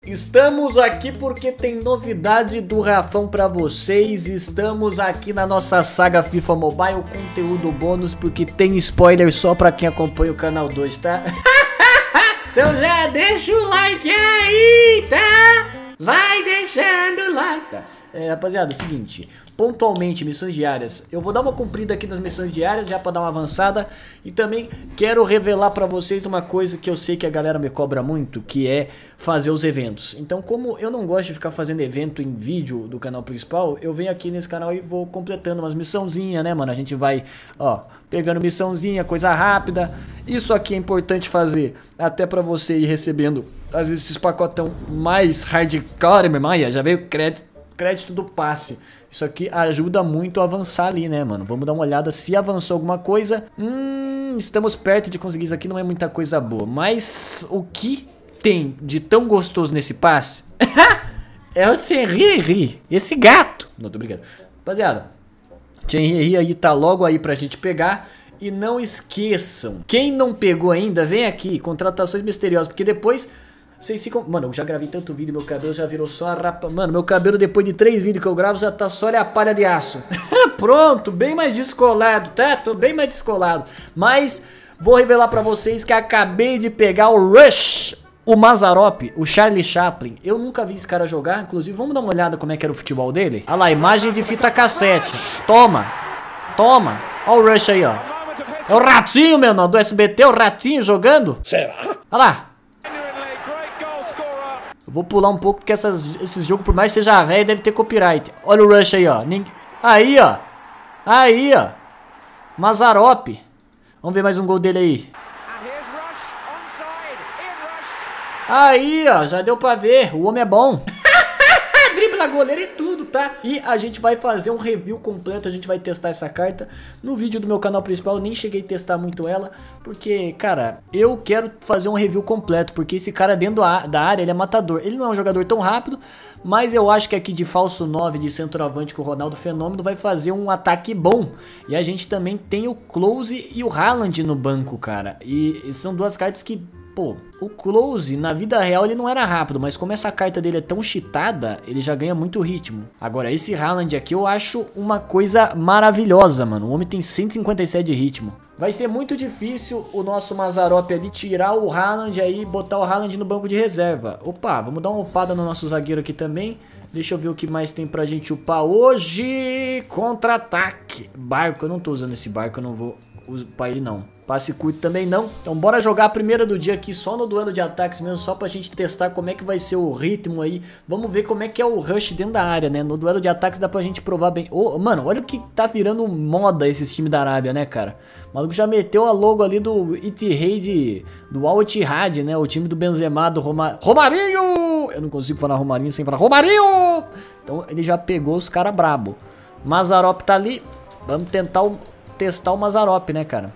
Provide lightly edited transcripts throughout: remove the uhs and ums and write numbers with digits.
Estamos aqui porque tem novidade do Rafão pra vocês. Estamos aqui na nossa saga FIFA Mobile, conteúdo bônus, porque tem spoiler só pra quem acompanha o canal 2, tá? Então já deixa o like aí, tá? Vai deixando o like, tá? Rapaziada, é o seguinte, pontualmente, missões diárias. Eu vou dar uma cumprida aqui nas missões diárias, já pra dar uma avançada. E também quero revelar pra vocês uma coisa que eu sei que a galera me cobra muito, que é fazer os eventos. Então, como eu não gosto de ficar fazendo evento em vídeo do canal principal, eu venho aqui nesse canal e vou completando umas missãozinhas, né, mano? A gente vai, ó, pegando missãozinha, coisa rápida. Isso aqui é importante fazer, até pra você ir recebendo, às vezes, esses pacotão mais hardcore, meu irmão. Aí, já veio crédito do passe. Isso aqui ajuda muito a avançar ali, né, mano? Vamos dar uma olhada se avançou alguma coisa. Estamos perto de conseguir isso aqui, não é muita coisa boa. Mas o que tem de tão gostoso nesse passe é o Thierry, esse gato. Não, tô brincando. Rapaziada, Thierry aí tá logo aí pra gente pegar. E não esqueçam, quem não pegou ainda, vem aqui, contratações misteriosas, porque depois... Vocês ficam... Mano, eu já gravei tanto vídeo, meu cabelo já virou só a rapa... Mano, meu cabelo depois de 3 vídeos que eu gravo já tá só a palha de aço. Pronto, bem mais descolado, tá? Tô bem mais descolado. Mas vou revelar pra vocês que acabei de pegar o Rush, o Mazarop, o Charlie Chaplin. Eu nunca vi esse cara jogar, inclusive vamos dar uma olhada como é que era o futebol dele. Olha lá, imagem de fita cassete. Toma, toma. Olha o Rush aí, ó. É o ratinho, meu nome, do SBT, o ratinho jogando. Será? Olha lá. Eu vou pular um pouco porque esses jogos, por mais que seja velho, deve ter copyright. Olha o Rush aí, ó. Aí, ó. Aí, ó. Mazarop. Vamos ver mais um gol dele aí. Aí, ó. Já deu pra ver. O homem é bom. Dribla goleiro e tudo, tá? E a gente vai fazer um review completo, a gente vai testar essa carta no vídeo do meu canal principal. Eu nem cheguei a testar muito ela, porque, cara, eu quero fazer um review completo, porque esse cara dentro da área, ele é matador. Ele não é um jogador tão rápido, mas eu acho que aqui de falso 9, de centroavante com o Ronaldo Fenômeno, vai fazer um ataque bom. E a gente também tem o Close e o Haaland no banco, cara. E são duas cartas que... Pô, o Close, na vida real, ele não era rápido, mas como essa carta dele é tão cheatada, ele já ganha muito ritmo. Agora, esse Haaland aqui eu acho uma coisa maravilhosa, mano. O homem tem 157 de ritmo. Vai ser muito difícil o nosso Mazarop ali tirar o Haaland aí e botar o Haaland no banco de reserva. Opa, vamos dar uma upada no nosso zagueiro aqui também. Deixa eu ver o que mais tem pra gente upar hoje. Contra-ataque. Barco, eu não tô usando esse barco, eu não vou upar ele não. Passe curto também não. Então bora jogar a primeira do dia aqui só no duelo de ataques mesmo, só pra gente testar como é que vai ser o ritmo aí. Vamos ver como é que é o rush dentro da área, né? No duelo de ataques dá pra gente provar bem. Oh, mano, olha o que tá virando moda esses times da Arábia, né, cara? O maluco já meteu a logo ali do Ittihad, do Al Ittihad, né? O time do Benzema, do Romarinho! Eu não consigo falar Romarinho sem falar Romarinho! Então ele já pegou os caras brabo. Mazarop tá ali. Vamos tentar testar o Mazarop, né, cara?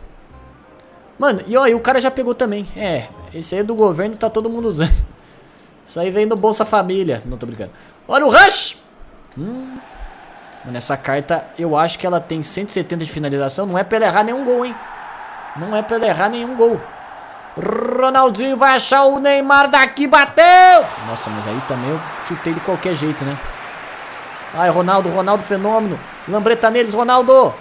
Mano, e ó, e o cara já pegou também. Esse aí é do governo, tá todo mundo usando. Isso aí vem do Bolsa Família. Não tô brincando. Olha o Rush! Mano, essa carta, eu acho que ela tem 170 de finalização. Não é pra ele errar nenhum gol, hein? Não é pra ele errar nenhum gol. Ronaldinho vai achar o Neymar daqui, bateu! Nossa, mas aí também eu chutei de qualquer jeito, né? Ai, Ronaldo Fenômeno. Lambreta neles, Ronaldo!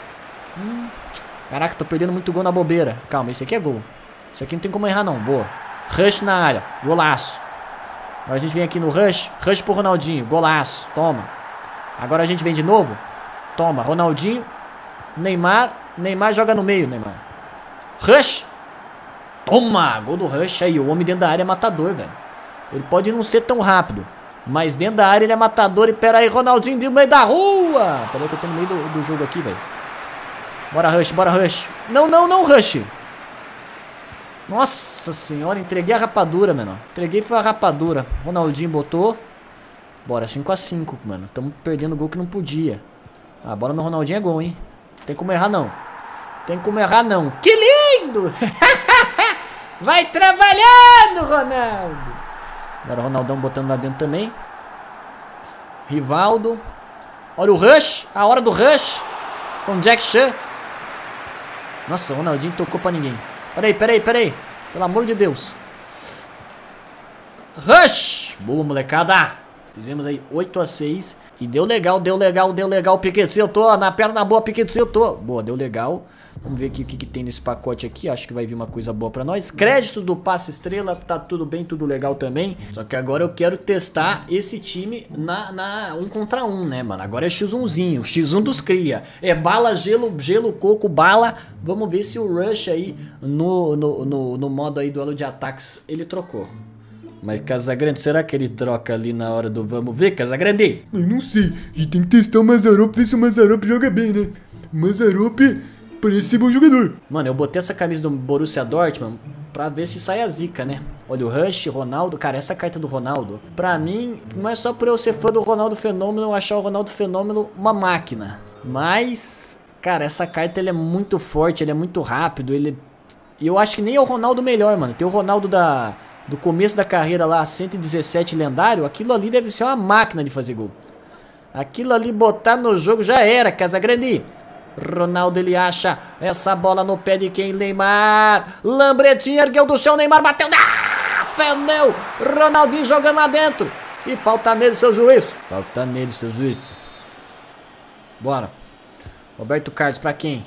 Caraca, tô perdendo muito gol na bobeira. Calma, esse aqui é gol. Isso aqui não tem como errar não, boa. Rush na área, golaço. Agora a gente vem aqui no Rush. Rush pro Ronaldinho, golaço, toma. Agora a gente vem de novo. Toma, Ronaldinho. Neymar joga no meio, Neymar. Rush. Toma, gol do Rush aí. O homem dentro da área é matador, velho. Ele pode não ser tão rápido, mas dentro da área ele é matador. E pera aí, Ronaldinho no meio da rua. Pera aí que eu tô no meio do jogo aqui, velho. Bora, Rush, bora, Rush. Não, Rush. Nossa senhora, entreguei a rapadura, mano. Entreguei foi a rapadura. Ronaldinho botou. Bora, 5 a 5, mano. Estamos perdendo gol que não podia. A bola no Ronaldinho é gol, hein. Tem como errar, não. Tem como errar, não. Que lindo! Vai trabalhando, Ronaldo. Agora o Ronaldão botando lá dentro também. Rivaldo. Olha o Rush. A hora do Rush. Com Jack Chan. Nossa, o Ronaldinho tocou pra ninguém. Peraí. Pelo amor de Deus. Rush. Boa, molecada. Fizemos aí 8-6. E deu legal, deu legal, deu legal. Piquetito, na perna boa, Piquetito. Boa, deu legal. Vamos ver aqui o que tem nesse pacote aqui. Acho que vai vir uma coisa boa pra nós. Créditos do passe estrela. Tá tudo bem, tudo legal também. Só que agora eu quero testar esse time na 1 contra 1, né, mano? Agora é X1zinho. X1 dos cria. É bala, gelo, coco, bala. Vamos ver se o Rush aí no modo aí duelo de ataques ele trocou. Mas Casagrande, será que ele troca ali na hora do vamos ver, Casagrande? Eu não sei, a gente tem que testar o Mazarop, ver se o Mazarop joga bem, né? O Mazarop parece ser bom jogador. Mano, eu botei essa camisa do Borussia Dortmund pra ver se sai a zica, né? Olha o Rush, Ronaldo, cara, essa carta do Ronaldo, pra mim, não é só por eu ser fã do Ronaldo Fenômeno, eu achar o Ronaldo Fenômeno uma máquina. Mas, cara, essa carta ele é muito forte, ele é muito rápido, E eu acho que nem é o Ronaldo melhor, mano. Tem o Ronaldo do começo da carreira lá, 117 lendário, aquilo ali deve ser uma máquina de fazer gol. Aquilo ali botar no jogo já era, Casagrande. Ronaldo, ele acha essa bola no pé de quem? Neymar. Lambretinho ergueu do chão, Neymar bateu. Ah, feneu. Ronaldinho jogando lá dentro. E falta nele, seu juiz. Falta nele, seu juiz. Bora. Roberto Carlos pra quem?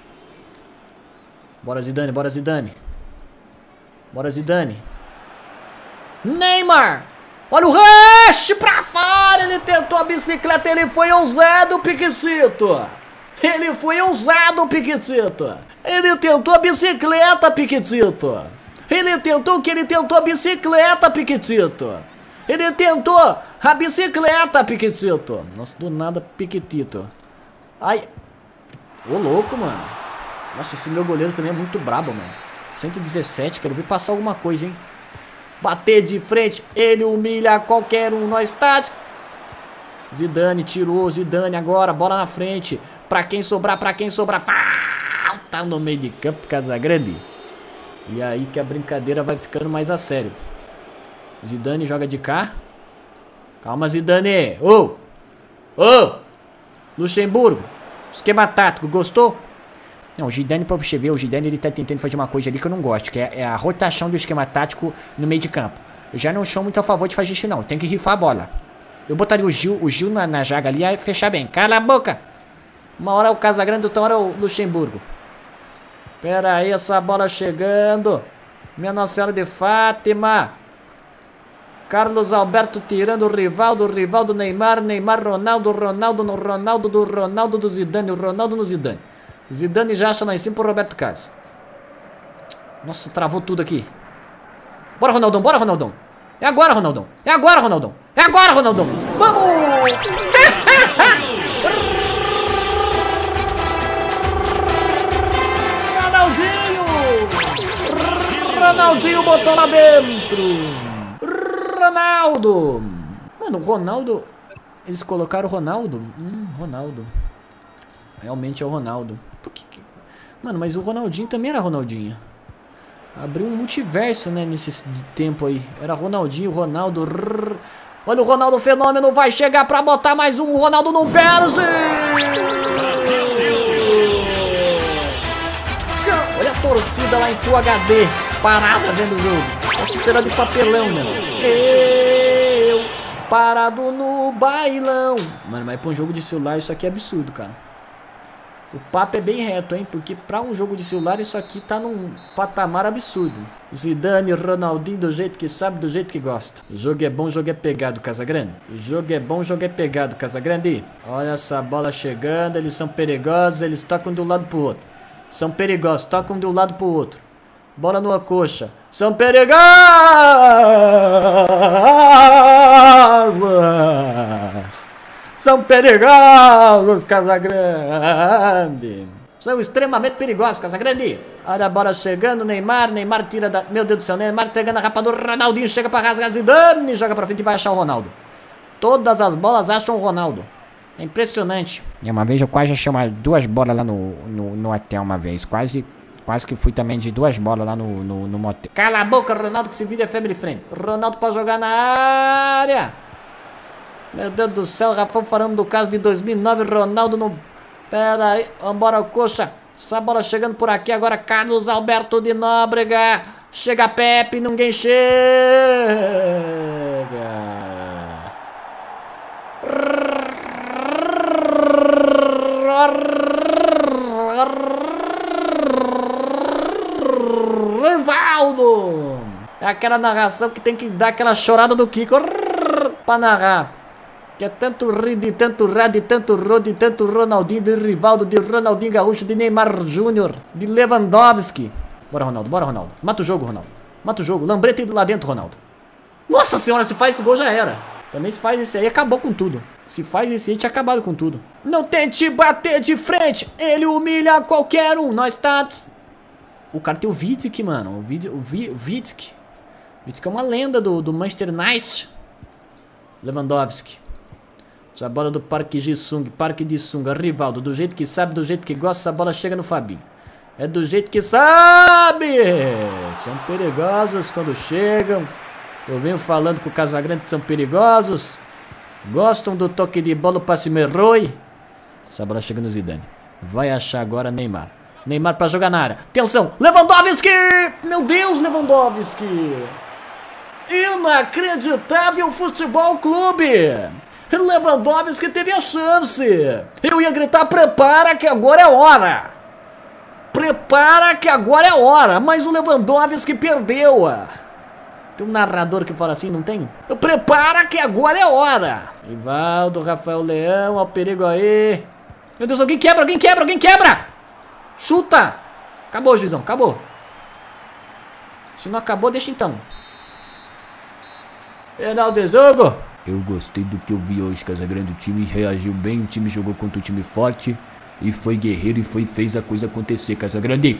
Bora, Zidane, bora, Zidane. Bora, Zidane. Neymar! Olha o Rush pra fora! Ele tentou a bicicleta, ele foi ousado, Piquetito! Ele foi ousado, Piquetito! Ele tentou a bicicleta, Piquetito! Ele tentou o que? Ele tentou a bicicleta, Piquetito! Ele tentou a bicicleta, Piquetito! Nossa, do nada, Piquetito. Ai! Ô, louco, mano! Nossa, esse meu goleiro também é muito brabo, mano. 117, quero ver passar alguma coisa, hein? Bater de frente, ele humilha qualquer um, nós tático. Zidane tirou, Zidane agora, bola na frente. Pra quem sobrar, falta no meio de campo, Casagrande. E aí que a brincadeira vai ficando mais a sério. Zidane joga de cá. Calma, Zidane. Ô! Luxemburgo, esquema tático, gostou? Não, o Zidane, pra você ver, o Zidane ele tá tentando fazer uma coisa ali que eu não gosto, que é a rotação do esquema tático no meio de campo. Eu já não sou muito a favor de fazer isso não, tem que rifar a bola. Eu botaria o Gil na zaga ali e fechar bem. Cala a boca! Uma hora é o Casagrande, outra hora é o Luxemburgo. Pera aí, essa bola chegando. Minha Nossa Senhora de Fátima. Carlos Alberto tirando o Rivaldo, Neymar, Ronaldo do Zidane, o Ronaldo no Zidane. Zidane já acha lá em cima pro Roberto Carlos. Nossa, travou tudo aqui. Bora, Ronaldão, bora, Ronaldão. É agora, Ronaldão. É agora, Ronaldão. É agora, Ronaldão. Vamos! Ronaldinho botou lá dentro. Ronaldo. Mano, o Ronaldo. Eles colocaram o Ronaldo. Ronaldo. Realmente é o Ronaldo. Por que... Mano, mas o Ronaldinho também era Ronaldinho. Abriu um multiverso, né, nesse tempo aí. Era Ronaldinho, Ronaldo. Olha o Ronaldo Fenômeno, vai chegar pra botar mais um. O Ronaldo não perde. Olha a torcida lá em Full HD. Parada vendo o jogo. Tá esperando de papelão, mano. Eu parado no bailão. Mano, mas pra um jogo de celular isso aqui é absurdo, cara. O papo é bem reto, hein? Porque pra um jogo de celular isso aqui tá num patamar absurdo. Zidane, Ronaldinho do jeito que sabe, do jeito que gosta. O jogo é bom, o jogo é pegado, Casagrande. O jogo é bom, o jogo é pegado, Casagrande. Olha essa bola chegando, eles são perigosos, eles tocam de um lado pro outro. São perigosos, tocam de um lado pro outro. Bola numa coxa. São perigosos! São perigosos, Casagrande. São extremamente perigosos, Casagrande. Olha a bola chegando, Neymar tira da... Meu Deus do céu, Neymar pegando a rapadura, Ronaldinho chega pra rasgar, Zidane joga pra frente e vai achar o Ronaldo. Todas as bolas acham o Ronaldo. É impressionante. E uma vez eu quase achei duas bolas lá no hotel uma vez. Quase que fui também de duas bolas lá no motel. Cala a boca, Ronaldo, que esse vídeo é family friend. Ronaldo pra jogar na área. Meu Deus do céu, Rafão falando do caso de 2009, Ronaldo no... Pera aí, vambora, coxa. Essa bola chegando por aqui agora, Carlos Alberto de Nóbrega. Chega Pepe, ninguém chega. Rivaldo! É aquela narração que tem que dar aquela chorada do Kiko pra narrar. Que é tanto rir, de tanto rá, de tanto ro, de tanto Ronaldinho, de Rivaldo, de Ronaldinho Gaúcho, de Neymar Júnior, de Lewandowski. Bora, Ronaldo, bora, Ronaldo. Mata o jogo, Ronaldo. Mata o jogo. Lambreta lá dentro, Ronaldo. Nossa senhora, se faz esse gol já era. Também se faz esse aí, acabou com tudo. Se faz esse aí, tinha acabado com tudo. Não tente bater de frente, ele humilha qualquer um. Nós tá... O cara tem o Vidic, mano. O Vidic. Vidic é uma lenda do Manchester United. Lewandowski. Essa bola do Parque Ji-sung. Parque de Sunga. Rivaldo. Do jeito que sabe, do jeito que gosta. Essa bola chega no Fabinho. É do jeito que sabe. São perigosos quando chegam. Eu venho falando com o Casagrande que são perigosos. Gostam do toque de bola, o passe merroi. Essa bola chega no Zidane. Vai achar agora Neymar. Neymar pra jogar na área. Atenção. Lewandowski. Meu Deus, Lewandowski. Inacreditável Futebol Clube. Lewandowski teve a chance. Eu ia gritar, prepara que agora é hora. Prepara que agora é hora. Mas o Lewandowski perdeu. Tem um narrador que fala assim, não tem? Prepara que agora é hora. Rivaldo, Rafael Leão, ó o perigo aí. Meu Deus, alguém quebra, alguém quebra, alguém quebra. Chuta. Acabou, juizão, acabou. Se não acabou, deixa então. Final de jogo. Eu gostei do que eu vi hoje, Casagrande. O time reagiu bem, o time jogou contra um time forte. E foi guerreiro e fez a coisa acontecer, Casagrande.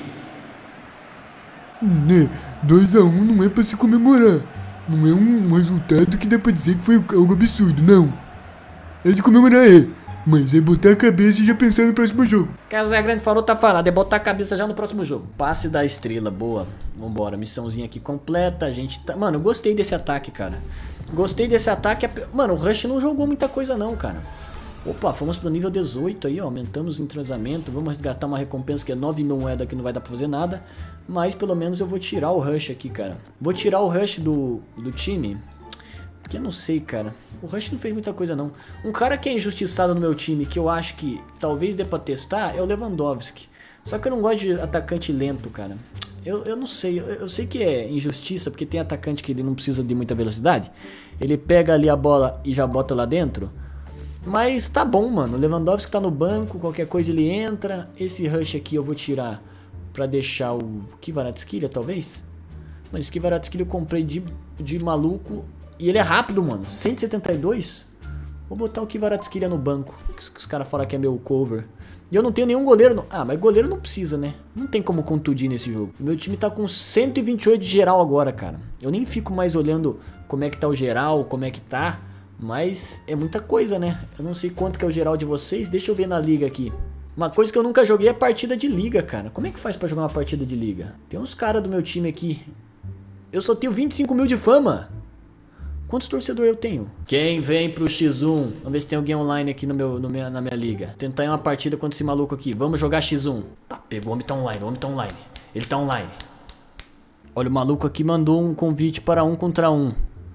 2 a 1 não é pra se comemorar. Não é um resultado que dá pra dizer que foi algo absurdo, não. É de comemorar, mas é botar a cabeça e já pensar no próximo jogo. Casagrande falou, tá falado. É botar a cabeça já no próximo jogo. Passe da estrela, boa. Vambora, missãozinha aqui completa. A gente tá... Mano, eu gostei desse ataque, cara. Gostei desse ataque. Mano, o Rush não jogou muita coisa não, cara. Opa, fomos pro nível 18 aí, ó. Aumentamos o entrosamento. Vamos resgatar uma recompensa que é 9 mil moedas, que não vai dar pra fazer nada. Mas pelo menos eu vou tirar o Rush aqui, cara. Vou tirar o Rush do time. Porque eu não sei, cara. O Rush não fez muita coisa, não. Um cara que é injustiçado no meu time, que eu acho que talvez dê pra testar, é o Lewandowski. Só que eu não gosto de atacante lento, cara. Eu não sei. Eu sei que é injustiça, porque tem atacante que ele não precisa de muita velocidade. Ele pega ali a bola e já bota lá dentro. Mas tá bom, mano. O Lewandowski tá no banco, qualquer coisa ele entra. Esse Rush aqui eu vou tirar pra deixar o Kvaratskhelia, talvez? Mas esse Kvaratskhelia eu comprei de maluco. E ele é rápido, mano. 172? Vou botar o Kvaratskhelia no banco. Os caras falam que é meu cover. E eu não tenho nenhum goleiro. No... Ah, mas goleiro não precisa, né? Não tem como contundir nesse jogo. Meu time tá com 128 de geral agora, cara. Eu nem fico mais olhando como é que tá o geral, como é que tá. Mas é muita coisa, né? Eu não sei quanto que é o geral de vocês. Deixa eu ver na liga aqui. Uma coisa que eu nunca joguei é partida de liga, cara. Como é que faz pra jogar uma partida de liga? Tem uns caras do meu time aqui. Eu só tenho 25 mil de fama. Quantos torcedores eu tenho? Quem vem pro X1? Vamos ver se tem alguém online aqui na minha liga. Tentar ir uma partida contra esse maluco aqui. Vamos jogar X1. Tá, pegou. O homem tá online, o homem tá online. Ele tá online. Olha, o maluco aqui mandou um convite para 1 contra 1.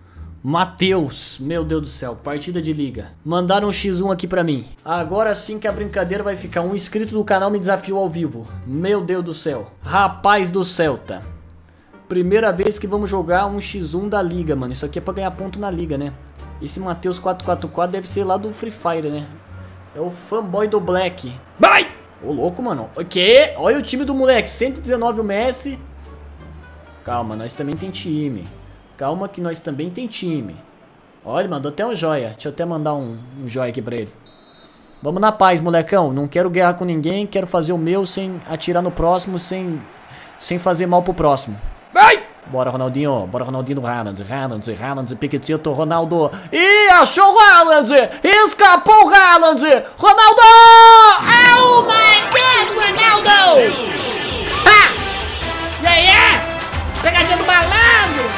Matheus, meu Deus do céu, partida de liga. Mandaram um X1 aqui pra mim. Agora sim que a brincadeira vai ficar. Um inscrito do canal me desafiou ao vivo. Meu Deus do céu. Rapaz do Celta. Primeira vez que vamos jogar um X1 da liga, mano. Isso aqui é pra ganhar ponto na liga, né? Esse Matheus 444 deve ser lá do Free Fire, né? É o fanboy do Black. Vai! Ô, louco, mano. O quê? Olha o time do moleque. 119 o Messi. Calma, nós também tem time. Calma que nós também tem time. Olha, mandou até um joia. Deixa eu até mandar um joia aqui pra ele. Vamos na paz, molecão. Não quero guerra com ninguém. Quero fazer o meu sem atirar no próximo. Sem fazer mal pro próximo. Vai! Bora, Ronaldinho. Bora, Ronaldinho do Haaland. Haaland, Piquetito, Ronaldo. Ih, achou o Haaland. Escapou o Haaland. Ronaldo! Oh my God, Ronaldo! Ha! Yeah! Pegadinha do malandro!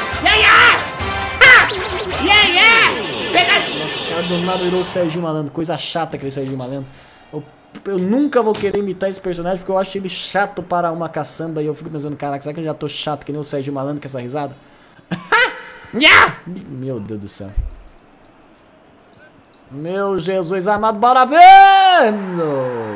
Pegadinha! Nossa, o cara do nada virou o Serginho Malandro. Coisa chata aquele Serginho Malandro. Eu nunca vou querer imitar esse personagem porque eu acho ele chato para uma caçamba. E eu fico pensando, caraca, será que eu já tô chato que nem o Serginho Malandro com essa risada? Yeah! Meu Deus do céu. Meu Jesus amado, bora vendo!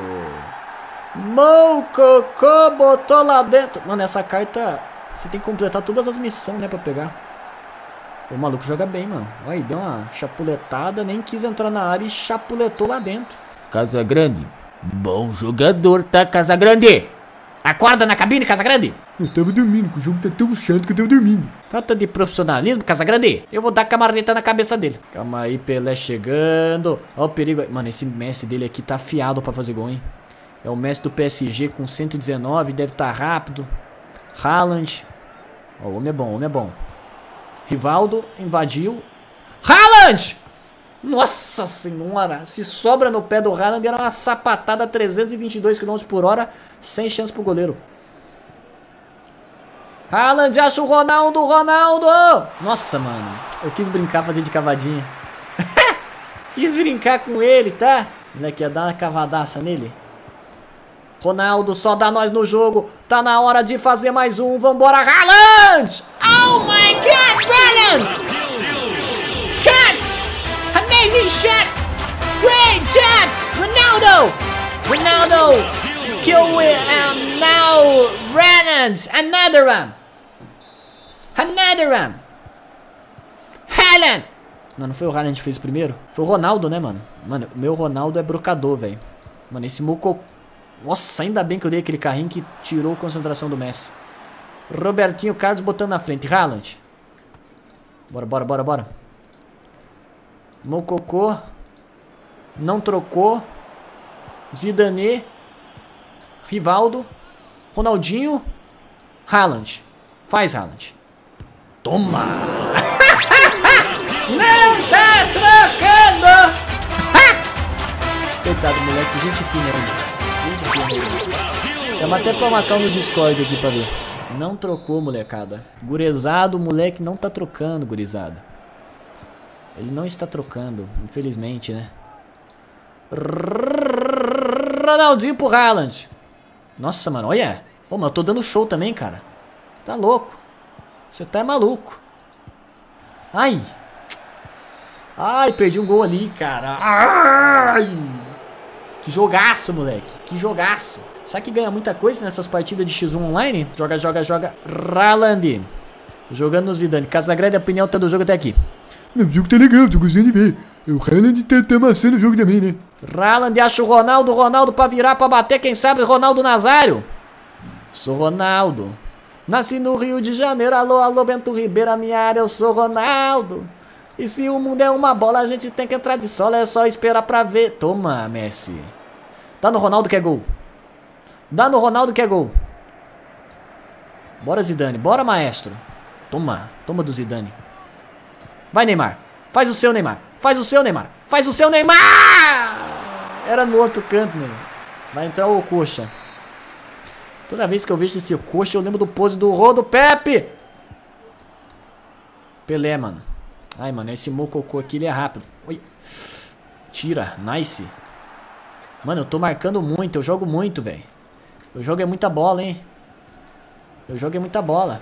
Moukoko botou lá dentro. Mano, essa carta você tem que completar todas as missões, né, pra pegar. O maluco joga bem, mano. Aí, deu uma chapuletada, nem quis entrar na área e chapuletou lá dentro. Casagrande, bom jogador, tá, Casagrande? Acorda na cabine, Casagrande! Eu tava dormindo, o jogo tá tão chato que eu tava dormindo. Falta de profissionalismo, Casagrande. Eu vou dar camareta na cabeça dele. Calma aí, Pelé chegando. Ó o perigo aí. Mano, esse Messi dele aqui tá afiado pra fazer gol, hein? É o Messi do PSG com 119, deve estar rápido. Haaland. Ó, o homem é bom, o homem é bom. Rivaldo invadiu. Haaland! Nossa senhora! Se sobra no pé do Haaland, era uma sapatada a 322 km por hora, sem chance pro goleiro. Haaland, acha o Ronaldo, Ronaldo! Nossa, mano. Eu quis brincar, fazer de cavadinha. Quis brincar com ele, tá? Moleque, ia dar uma cavadaça nele. Ronaldo, só dá nós no jogo. Tá na hora de fazer mais um. Vambora, Haaland! Oh my God, brilliant! Cut! Amazing shot! Great job! Ronaldo! Ronaldo! Skill with, now Haaland! Another one! Another one! Haaland! Não foi o Haaland que fez o primeiro? Foi o Ronaldo, né, mano? Mano, o meu Ronaldo é brocador, velho. Mano, esse Moukoko... Nossa, ainda bem que eu dei aquele carrinho que tirou a concentração do Messi. Robertinho Carlos botando na frente. Haaland. Bora, bora, bora, bora. Moukoko. Não trocou. Zidane. Rivaldo. Ronaldinho. Haaland. Faz, Haaland. Toma! Não tá trocando! Coitado, moleque. Gente fina ainda. Chama até pra Macau no Discord aqui pra ver. Não trocou, molecada. Gurizado, o moleque não tá trocando, gurizada. Ele não está trocando, infelizmente, né? Ronaldinho pro Haaland. Nossa, mano, olha. Ô, mas eu tô dando show também, cara. Tá louco. Você tá maluco. Ai. Ai, perdi um gol ali, cara. Ai. Que jogaço, moleque. Que jogaço. Sabe que ganha muita coisa nessas partidas de X1 online? Joga, joga, joga. Haaland. Jogando no Zidane. Casagrande, a opinião tá do jogo até aqui. O jogo tá legal, tô gostando de ver. O Haaland tá amassando o jogo também, né? Haaland acha o Ronaldo. Ronaldo pra virar, pra bater. Quem sabe Ronaldo Nazário. Sou Ronaldo. Nasci no Rio de Janeiro. Alô, alô, Bento Ribeiro, a minha área. Eu sou Ronaldo. E se o mundo é uma bola, a gente tem que entrar de sola. É só esperar pra ver. Toma, Messi. Dá no Ronaldo que é gol. Dá no Ronaldo que é gol. Bora, Zidane. Bora, maestro. Toma. Toma do Zidane. Vai, Neymar. Faz o seu, Neymar. Faz o seu, Neymar. Faz o seu, Neymar. Era no outro canto, Neymar. Vai entrar o Coxa. Toda vez que eu vejo esse Coxa, eu lembro do pose do Rodo Pepe. Pelé, mano. Ai, mano, esse Moukoko aqui, ele é rápido. Oi. Tira. Nice. Mano, eu tô marcando muito. Eu jogo muito, velho. Eu jogo é muita bola, hein. Eu jogo é muita bola.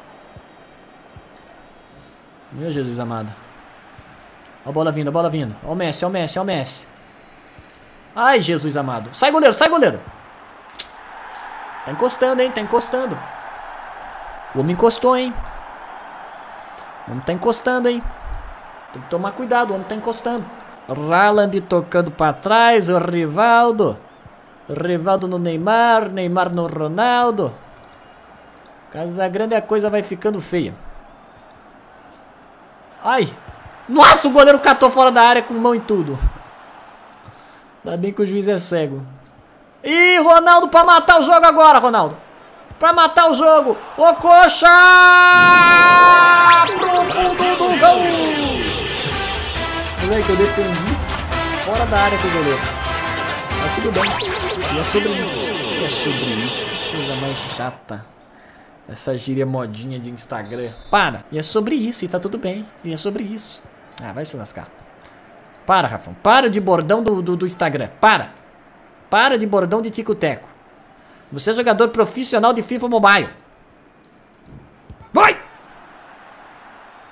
Meu Jesus amado. Ó a bola vindo, a bola vindo. Ó o Messi, ó o Messi, ó o Messi. Ai, Jesus amado. Sai, goleiro, sai, goleiro. Tá encostando, hein, tá encostando. O homem encostou, hein. O homem tá encostando, hein. Tem que tomar cuidado, o homem tá encostando. Haaland tocando pra trás, o Rivaldo. Rivaldo no Neymar, Neymar no Ronaldo. Casagrande, a coisa vai ficando feia. Ai. Nossa, o goleiro catou fora da área com mão e tudo. Ainda bem que o juiz é cego. Ih, Ronaldo pra matar o jogo agora, Ronaldo. Pra matar o jogo. Ô, Coxa! Pro fundo do gol. Moleque, eu defendi fora da área com o goleiro. Mas tudo bem. E é sobre isso. E é sobre isso. Que coisa mais chata. Essa gíria modinha de Instagram. Para. E é sobre isso. E tá tudo bem. E é sobre isso. Ah, vai se lascar. Para, Rafão. Para de bordão do Instagram. Para. Para de bordão de tico-teco. Você é jogador profissional de FIFA Mobile. Vai!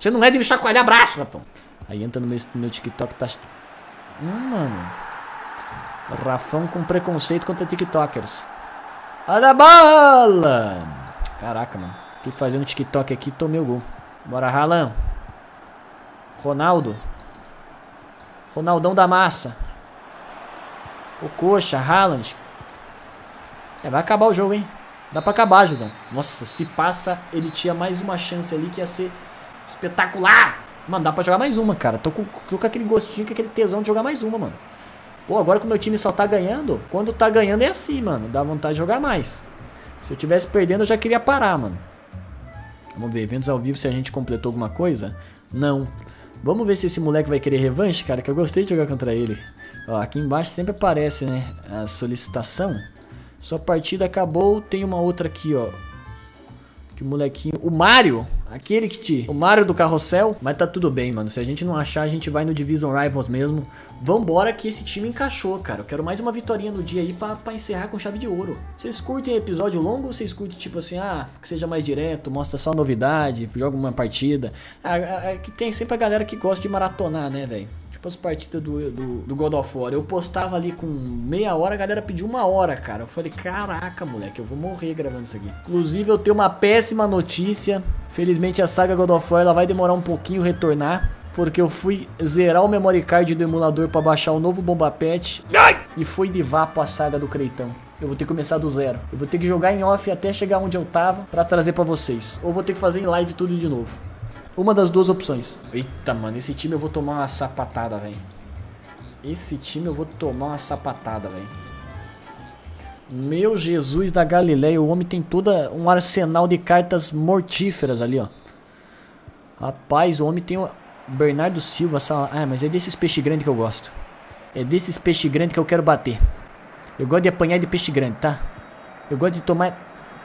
Você não é de me chacoalhar braço, Rafão. Aí entra no meu TikTok, tá... mano. Rafão com preconceito contra TikTokers. Olha a bola! Caraca, mano. Fiquei fazendo TikTok aqui e tomei o gol. Bora, Haaland. Ronaldo. Ronaldão da massa. O coxa, Haaland. Vai acabar o jogo, hein? Dá pra acabar, Josão. Nossa, se passa, ele tinha mais uma chance ali que ia ser espetacular. Mano, dá pra jogar mais uma, cara. Tô com aquele gostinho, com aquele tesão de jogar mais uma, mano. Pô, agora que o meu time só tá ganhando, quando tá ganhando é assim, mano. Dá vontade de jogar mais. Se eu tivesse perdendo, eu já queria parar, mano. Vamos ver, eventos ao vivo, se a gente completou alguma coisa. Não. Vamos ver se esse moleque vai querer revanche, cara, que eu gostei de jogar contra ele. Ó, aqui embaixo sempre aparece, né, a solicitação. Sua partida acabou, tem uma outra aqui, ó. Que o molequinho... O Mario, aquele que te... O Mario do carrossel. Mas tá tudo bem, mano. Se a gente não achar, a gente vai no Division Rivals mesmo. Vambora que esse time encaixou, cara. Eu quero mais uma vitória no dia aí pra encerrar com chave de ouro. Vocês curtem episódio longo ou vocês curtem tipo assim, que seja mais direto, mostra só novidade, joga uma partida? Que tem sempre a galera que gosta de maratonar, né, velho? Tipo as partidas do God of War. Eu postava ali com meia hora, a galera pediu 1 hora, cara. Eu falei, caraca, moleque, eu vou morrer gravando isso aqui. Inclusive, eu tenho uma péssima notícia. Felizmente, a saga God of War ela vai demorar um pouquinho retornar. Porque eu fui zerar o memory card do emulador pra baixar o novo Bomba Pet. E foi de vapo a saga do Creitão. Eu vou ter que começar do zero. Eu vou ter que jogar em off até chegar onde eu tava pra trazer pra vocês. Ou vou ter que fazer em live tudo de novo. Uma das duas opções. Eita, mano, esse time eu vou tomar uma sapatada, velho. Esse time eu vou tomar uma sapatada, velho. Meu Jesus da Galileia, o homem tem todo um arsenal de cartas mortíferas ali, ó. Rapaz, o homem tem o Bernardo Silva. Mas é desses peixe grande que eu gosto. É desses peixe grande que eu quero bater. Eu gosto de apanhar de peixe grande, tá? Eu gosto de tomar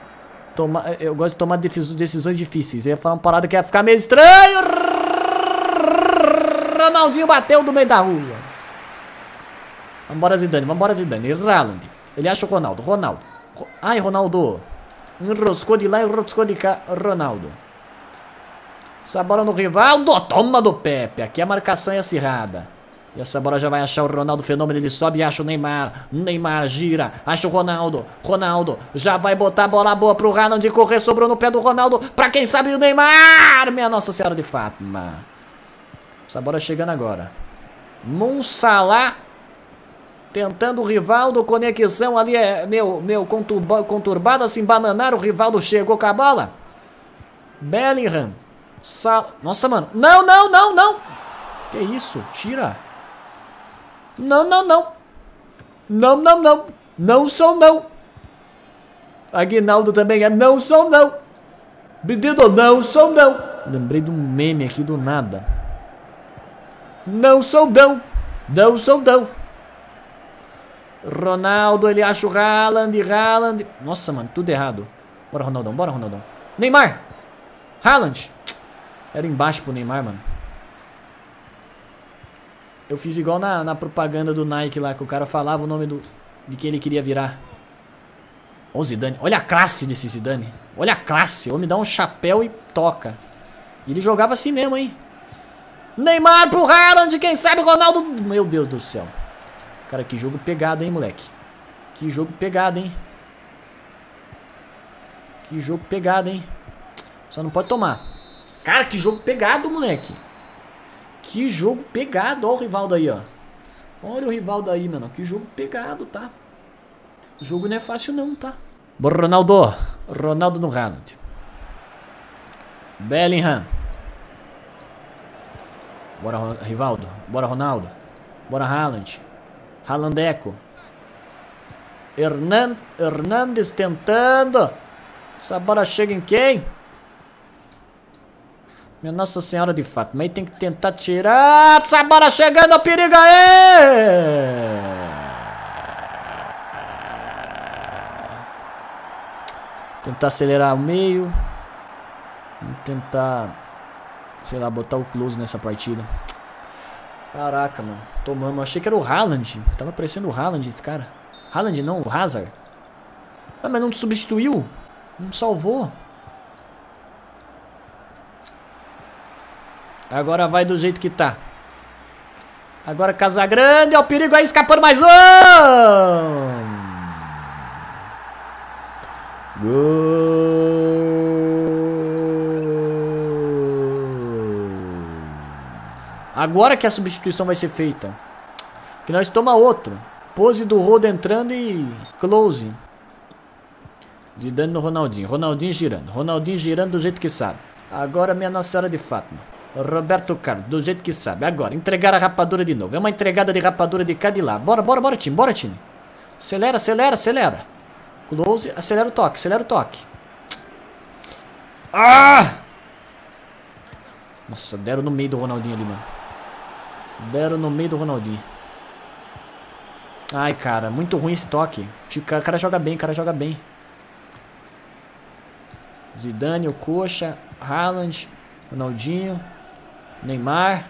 decisões difíceis. Eu ia falar uma parada que ia ficar meio estranho. Ronaldinho bateu do meio da rua. Vambora, Zidane. Haaland. Ele acha o Ronaldo. Ai, Ronaldo. Enroscou de lá e enroscou de cá. Ronaldo. Essa bola no Rivaldo. Toma do Pepe. Aqui a marcação é acirrada. E essa bola já vai achar o Ronaldo Fenômeno. Ele sobe e acha o Neymar. Neymar gira. Acha o Ronaldo. Ronaldo já vai botar a bola boa pro Haaland correr. Sobrou no pé do Ronaldo. Pra quem sabe o Neymar. Minha Nossa Senhora de Fátima. Essa bola chegando agora. Salah. Tentando o Rivaldo. Conexão ali é meu conturbada. Se embananar. O Rivaldo chegou com a bola. Bellingham. Nossa, mano. Não. Que isso? Tira. Não. Não sou não. Aguinaldo também é não sou não. Pedido não sou não. Lembrei de um meme aqui do nada. Não sou não. Ronaldo, ele acha o Haaland. Nossa, mano, tudo errado. Bora, Ronaldão. Neymar. Haaland. Era embaixo pro Neymar, mano. Eu fiz igual na propaganda do Nike lá, que o cara falava o nome de quem ele queria virar. Ó o Zidane. Olha a classe desse Zidane. Olha a classe. O homem dá um chapéu e toca. E ele jogava assim mesmo, hein. Neymar pro Haaland. Quem sabe Ronaldo. Meu Deus do céu. Cara, que jogo pegado, hein, moleque. Que jogo pegado, hein. Só não pode tomar. Cara, que jogo pegado, moleque. Que jogo pegado. Olha o Rivaldo aí, ó. Olha o Rivaldo aí, mano. Que jogo pegado, tá? O jogo não é fácil não, tá? Bora, Ronaldo. Ronaldo no Haaland. Bellingham. Bora, Rivaldo. Bora, Ronaldo. Bora, Haaland. Haalandeco. Hernandes tentando. Essa bola chega em quem? Minha Nossa Senhora de Fátima. Aí tem que tentar tirar. Essa bola chegando, a perigo aí. Tentar acelerar o meio. Vamos tentar, sei lá, botar o close nessa partida. Caraca, mano. Tomamos. Achei que era o Haaland. Tava parecendo o Haaland esse cara. Haaland não, o Hazard. Ah, mas não substituiu. Não salvou. Agora vai do jeito que tá. Agora Casagrande, é o perigo aí, escapando mais um! Gol! Agora que a substituição vai ser feita. Que nós toma outro. Pose do Rodo entrando e close. Zidane no Ronaldinho. Ronaldinho girando. Ronaldinho girando do jeito que sabe. Agora minha Nossa Senhora de Fátima. Roberto Carlos, do jeito que sabe. Agora, entregar a rapadura de novo. É uma entregada de rapadura de cá e de lá. Bora, bora, bora, time. Bora, time. Acelera, acelera, acelera. Close, acelera o toque, acelera o toque. Ah! Nossa, deram no meio do Ronaldinho ali, mano. Deram no meio do Ronaldinho. Ai, cara, muito ruim esse toque. O cara joga bem, o cara joga bem. Zidane, o Coxa, Haaland, Ronaldinho, Neymar.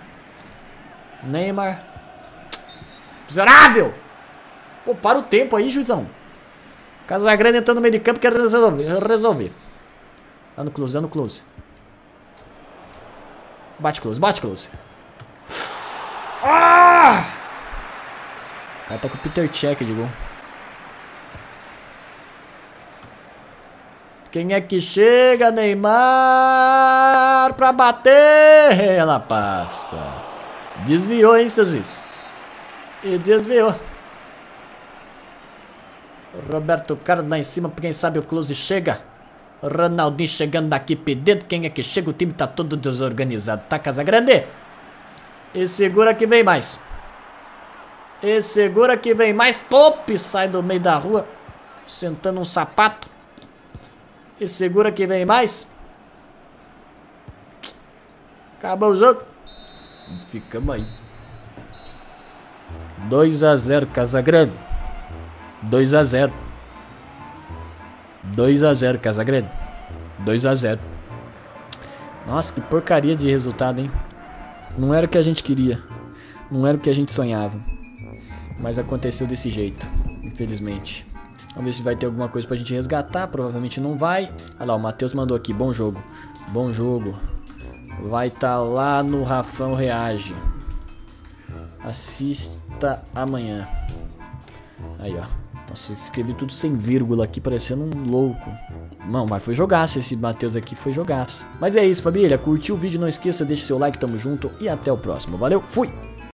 Miserável! Pô, para o tempo aí, juizão. Casagrande entrando no meio de campo, quer resolver. Dá no close, dá no close. Bate close, bate close. Ah! O cara tá com o Peter Cech de gol. Quem é que chega, Neymar, pra bater? Ela passa. Desviou, hein, seu juiz? E desviou. Roberto Carlos lá em cima, quem sabe o close chega. Ronaldinho chegando daqui pedindo. Quem é que chega? O time tá todo desorganizado. Tá, Casagrande? E segura que vem mais. E segura que vem mais. Pope sai do meio da rua, sentando um sapato. E segura que vem mais. Acabou o jogo. Ficamos aí. 2-0, Casagrande. 2-0. 2-0, Casagrande. 2-0. Nossa, que porcaria de resultado, hein? Não era o que a gente queria. Não era o que a gente sonhava. Mas aconteceu desse jeito, infelizmente. Vamos ver se vai ter alguma coisa pra gente resgatar. Provavelmente não vai. Olha lá, o Matheus mandou aqui. Bom jogo. Bom jogo. Vai estar lá no Rafão Reage. Assista amanhã. Aí, ó. Nossa, escrevi tudo sem vírgula aqui, parecendo um louco. Não, mas foi jogaço esse Matheus aqui, foi jogaço. Mas é isso, família. Curtiu o vídeo? Não esqueça, deixa o seu like, tamo junto. E até o próximo. Valeu, fui!